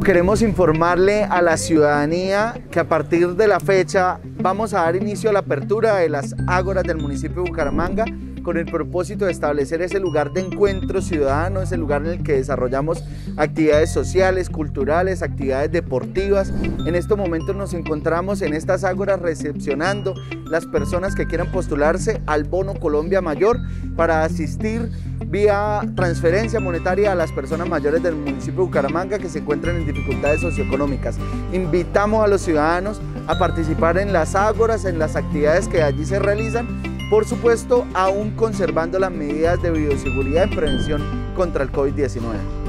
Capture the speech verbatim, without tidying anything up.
queremos informarle a la ciudadanía que a partir de la fecha vamos a dar inicio a la apertura de las ágoras del municipio de Bucaramanga con el propósito de establecer ese lugar de encuentro ciudadano, ese lugar en el que desarrollamos actividades sociales, culturales, actividades deportivas. En estos momentos nos encontramos en estas ágoras recepcionando las personas que quieran postularse al Bono Colombia Mayor para asistir vía transferencia monetaria a las personas mayores del municipio de Bucaramanga que se encuentran en dificultades socioeconómicas. Invitamos a los ciudadanos a participar en las ágoras, en las actividades que allí se realizan, por supuesto, aún conservando las medidas de bioseguridad en prevención contra el COVID diecinueve.